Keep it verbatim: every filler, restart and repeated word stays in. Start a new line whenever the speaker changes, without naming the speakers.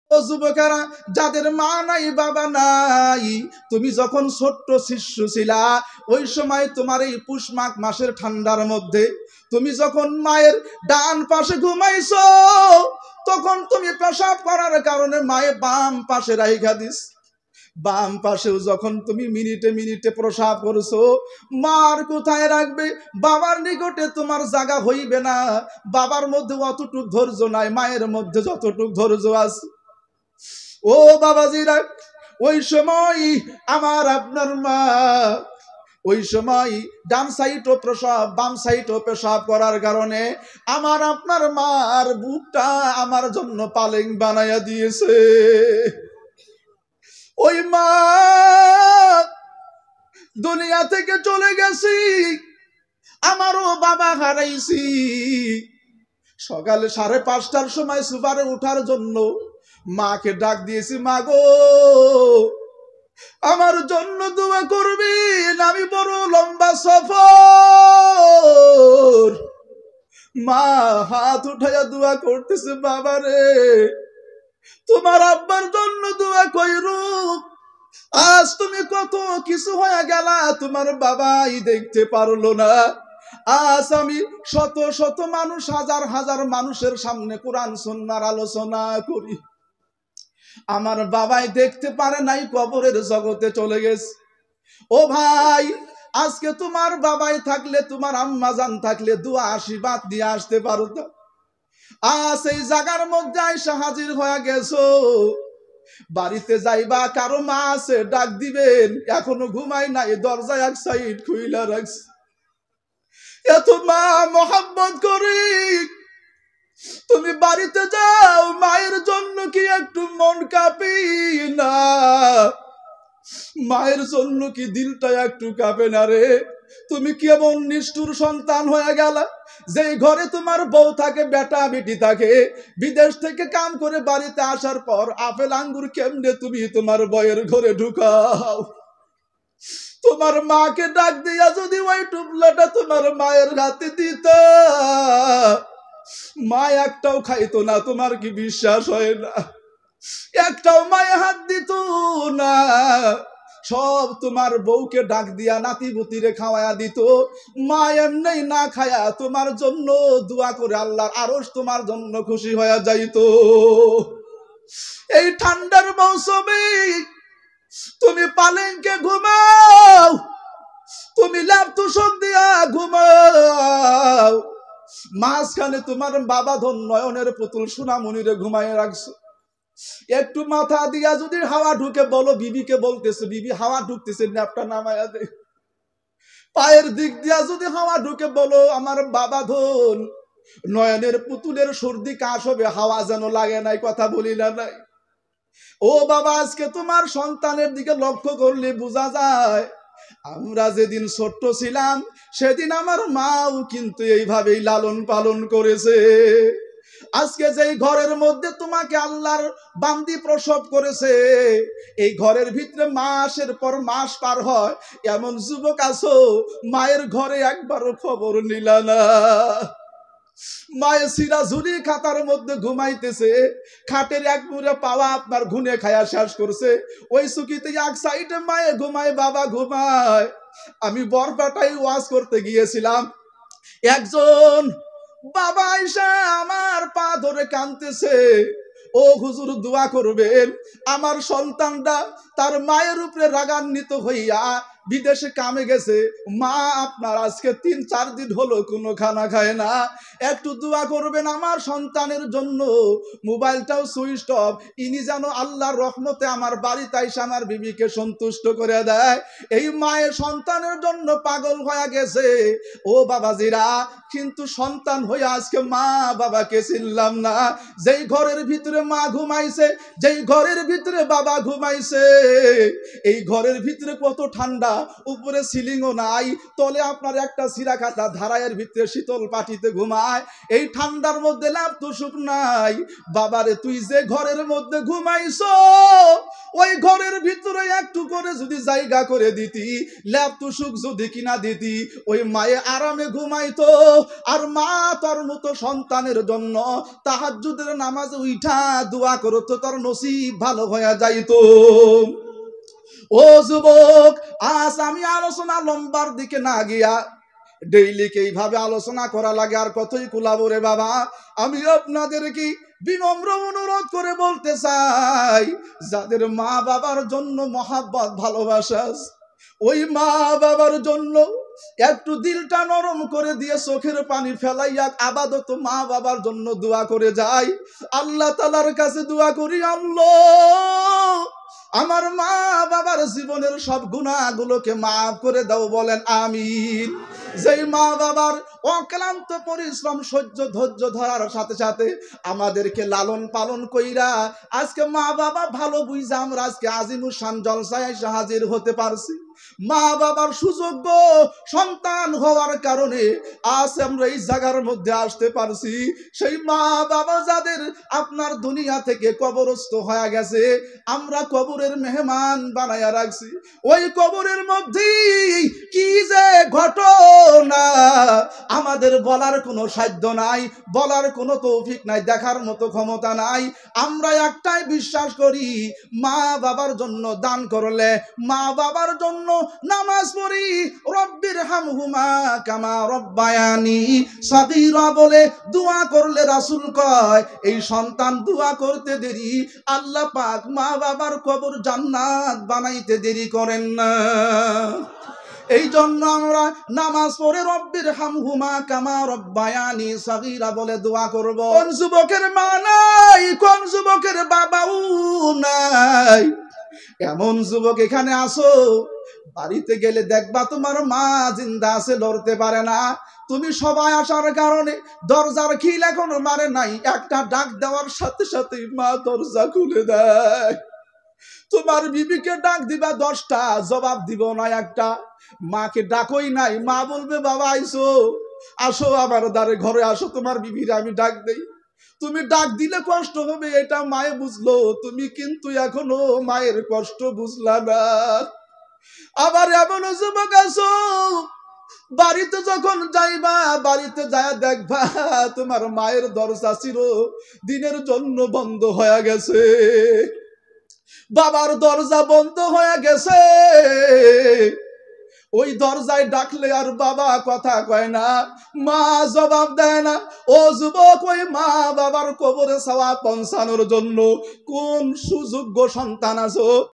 ও যুবকেরা, যাদের মা নাই বাবা নাই, তুমি যখন ছোট্ট শিশু ছিলা, ওই সময় তোমার এই পুষ মাঘ মাসের ঠান্ডার মধ্যে তুমি যখন মায়ের ডান পাশে ঘুমাইছো, তখন তুমি প্রসাব করার কারণে মায়ে বাম পাশে রাইখা দিস। বাম পাশেও যখন তুমি মিনিটে মিনিটে প্রসাব করছো, মার কোথায় রাখবে? বাবার নিকটে তোমার জায়গা হইবে না। বাবার মধ্যে অতটুক ধৈর্য নাই, মায়ের মধ্যে যতটুক ধৈর্য আছে। ও বাবাজিরা, ওই সময় আমার আপনার মা ওই সময় ডান সাইডও প্রসাব বাম সাইডও পেশাব করার কারণে আমার আপনার মার বুকটা আমার জন্য পালেং বানাইয়া দিয়েছে। ওই মা দুনিয়া থেকে চলে গেছি, আমারও বাবা হারাইছি। সকালে সাড়ে পাঁচটার সময় সুপারে উঠার জন্য মাকে ডাক দিয়েছি, মা গো আমার জন্য দোয়া করবেন, আমি বড় লম্বা সফর। মা হাত উঠাইয়া দোয়া করতেছে, বাবা রে তোমার আব্বার জন্য দোয়া কইরু, আজ তুমি কত কিছু হয়ে গেলা, তোমার বাবাই দেখতে পারলো না। আজ আমি শত শত মানুষ, হাজার হাজার মানুষের সামনে কোরআন সুন্নাহর আলোচনা করি, আমার বাবাই দেখতে পারে নাই, কবরের জগতে চলে গেছে। ও ভাই, আজকে তোমার বাবাই থাকলে, তোমার আম্মা জান থাকলে দুয়া আশীর্বাদ দিয়ে আসতে পারতো। আজ এই জায়গার মধ্যে আইসা হাজির হয়ে গেছো, বাড়িতে যাইবা, কারো মা আছে ডাক দিবেন, এখনো ঘুমাই নাই, দরজায় এক সাইড খুইলা রাখছে। এত মা মোহাম্মত করি, তুমি বাড়িতে যাও, মায়ের জন্য কি একটু মন কাঁপি না? মায়ের জন্য কি দিলটা একটু কাঁপে না রে? তুমি কেমন নিষ্ঠুর সন্তান হয়ে গেল, যেই ঘরে তোমার বউ থাকে, বেটা বেটি থাকে, বিদেশ থেকে কাম করে বাড়িতে আসার পর আপেল আঙ্গুর কেমনে তুমি তোমার বউয়ের ঘরে ঢুকাও। তোমার মাকে ডাক দিয়া যদি ওই টুপলাটা তোমার মায়ের হাতে দিত, মা একটাও খাইতো না। তোমার কি বিশ্বাস হয় না? একটাও মায়ে হাত দিত না, সব তোমার বউকে ডাক দিয়া নাতি পুতিরে খাওয়ায়া দিত। মা এমনি না খায়া তোমার জন্য দোয়া করে আল্লাহর আরশ তোমার জন্য খুশি হয়ে যাইতো। এই ঠান্ডার মৌসুমে তুমি পালেঙ্কে ঘুমাও, তুমি ল্যাপ তুষক দিয়া ঘুমাও, মাঝখানে তোমার বাবা ধন নয়নের পুতুল সোনামণিরে ঘুমায় রাখছো। একটু মাথা দিয়া যদি হাওয়া ঢুকে বলো, বিবিকে বলতেছে বিবি হাওয়া ঢুকতেছে, ন্যাপটা নামায়া দে। পায়ের দিক দিয়া যদি হাওয়া ঢুকে বলো, আমার বাবা ধন নয়নের পুতুলের সর্দি কাশ হবে, হাওয়া যেন লাগে নাই, কথা বলি না নাই। ও বাবা, আজকে তোমার সন্তানের দিকে লক্ষ্য করলে বোঝা যায়, আমরা যেদিন ছোট্ট ছিলাম সেদিন আমার মাও কিন্তু এইভাবেই লালন পালন করেছে। আজকে যেই ঘরের মধ্যে তোমাকে আল্লাহর বান্দি প্রসব করেছে, এই ঘরের ভিতরে মাসের পর মাস পার হয়, এমন যুবক আছো মায়ের ঘরে একবারও খবর নিলা না। মায়ের সিরা ঝুলি খাতার মধ্যে ঘুমাইতেছে, খাটের এক মুড়ে পাওয়া আপনার ঘুনে খায়া শেষ করছে, ওই সুকিতে এক সাইডে মায়ে ঘুমায়, বাবা ঘুমায়। আমি বরপাটাই ওয়াজ করতে গিয়েছিলাম, একজন বাবা আইসা আমার পা ধরে কাঁদতেছে, ও হুজুর দোয়া করবেন, আমার সন্তানটা তার মায়ের উপরে রাগান্বিত হইয়া বিদেশে কামে গেছে, মা আপনার আজকে তিন চার দিন হলো কোনো খানা খায় না, একটু দোয়া করবেন আমার সন্তানের জন্য। মোবাইলটাও সুইচ অফ, ইনি যেন আল্লাহর রহমতে আমার বাড়িতে আইসা আমার বিবিকে সন্তুষ্ট করে দেয়। এই মায়ের সন্তানের জন্য পাগল হয়ে গেছে। ও বাবাজিরা, কিন্তু সন্তান হয়ে আজকে মা বাবাকে চিনলাম না। যেই ঘরের ভিতরে মা ঘুমাইছে, যেই ঘরের ভিতরে বাবা ঘুমাইছে, এই ঘরের ভিতরে কত ঠান্ডা, উপরে সিলিংও নাই, তলে আপনার একটা সিরা কাটা ধারায়ের ভিতরে শীতল পাটিতে ঘুমায়, এই ঠান্ডার মধ্যে লাভ তো সুখ নাই। বাবারে তুই যে ঘরের মধ্যে ঘুমাইছো ওই ঘরের ভিতরে একটু করে যদি জায়গা করে দিতি, ল্যাব তো সুখ যদি কিনা দিতি, ওই মায়ে আরামে ঘুমাইতো, আর মা তোর মতো সন্তানের জন্য তাহাজ্জুদের নামাজ উঠা দোয়া করতো, তোর নসিব ভালো হয়ে যাইতো। ও যুবক, আজ আমি আলোচনা লম্বার দিকে না গিয়া ডেইলি এইভাবে আলোচনা করা লাগে, আর কতই কুলাবো রে বাবা। আমি আপনাদেরকে বিনম্র অনুরোধ করে বলতে চাই, যাদের মা বাবার জন্য মহাব্বত ভালোবাসা, ওই মা বাবার জন্য একটু দিলটা নরম করে দিয়ে চোখের পানি ফেলাইয়া আপাতত মা বাবার জন্য দোয়া করে যাই। আল্লাহ তাআলার কাছে দোয়া করি, আল্লাহ আমার মা বাবার জীবনের সব গুনাহগুলোকে মাফ করে দাও, বলেন আমিন। যেই মা বাবার অক্লান্ত পরিশ্রম সহ্য ধৈর্য ধরার সাথে সাথে আমাদেরকে লালন পালন কইরা আজকে মা বাবা ভালো বুঝা আমরা আজকে আজিমুসান জলসায় এসে হাজির হতে পারছি, মা বাবার সুযোগ্য সন্তান হওয়ার কারণে আজ আমরা এই জায়গার মধ্যে আসতে পারছি। সেই মা বাবা যাদের আপনার দুনিয়া থেকে কবরস্থ হয়ে গেছে, আমরা কবরের মেহমান বানায়া রাখছি, ওই কবরের মধ্যে কি যে ঘটনা আমাদের বলার কোনো সাধ্য নাই, বলার কোনো তৌফিক নাই, দেখার মতো ক্ষমতা নাই। আমরা একটাই বিশ্বাস করি, মা বাবার জন্য দান করলে, মা বাবার জন্য নামাজ পড়ি, রব্বির হামহুমা কামা রব্বায়ানি সাগীরা বলে দোয়া করলে রাসূল কয় এই সন্তান দোয়া করতে দেরি, আল্লাহ পাক মা বাবার কবর জান্নাত বানাইতে দেরি করেন না। এই জন্য আমরা নামাজ পড়ে রব্বির হামহুমা কামা রব্বায়ানি সাগীরা বলে দোয়া করব। কোন যুবকের মা নাই, কোন যুবকের বাবাও নাই, এমন যুবক এখানে আসো, বাড়িতে গেলে দেখবা তোমার মা জিন্দা আছে, লড়তে পারে না। তুমি সবাই আসার কারণে দরজার খিল এখনো মারে নাই, একটা ডাক দেওয়ার সাথে সাথে মা দরজা খুলে দেয়। তোমার বিবিকে ডাক দিবা দশটা, জবাব দিব না একটা। মাকে ডাকই নাই, মা বলবে বাবা আইসো, আসো আমার দ্বারে ঘরে আসো, তোমার বিবির আমি ডাক দেই। তুমি ডাক দিলে কষ্ট হবে এটা মায়ে বুঝলো, তুমি কিন্তু এখনো মায়ের কষ্ট বুঝলা না। আবার এমন যুবক আছো, বাড়িতে যখন যাইবা, বাড়িতে যায় দেখবা তোমার মায়ের দরজা ছিল দিনের জন্য বন্ধ হয়ে গেছে, বাবার দরজা বন্ধ হয়ে গেছে। ওই দরজায় ডাকলে আর বাবা কথা কয় না, মা জবাব দেয় না। ও যুবক, ওই মা বাবার কবরে সওয়াব পৌঁছানোর জন্য কোন সুযোগ্য সন্তান আছো